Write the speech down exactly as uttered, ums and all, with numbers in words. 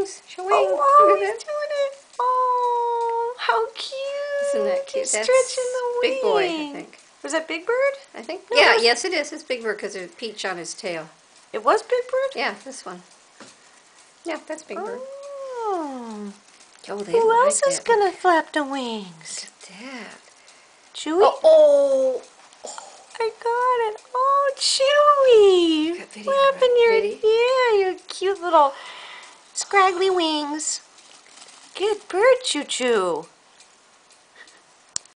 wings. Show wings. Oh, wow, he's doing it. Oh, how cute. Isn't that cute? He's That's stretching the wing. Big Boy, I think. Was that Big Bird? I think. No, Yeah, was... yes it is. It's Big Bird because there's a peach on his tail. It was Big Bird? Yeah, this one. Yeah, that's Big Bird. Oh. Oh, they Who like else is that. going to flap the wings? Look at that. Chewie? Oh, oh. I got it. Oh, Chewie. Got video, Flapping right? your, Ready? yeah, your cute little scraggly wings. Good bird, Choo Choo.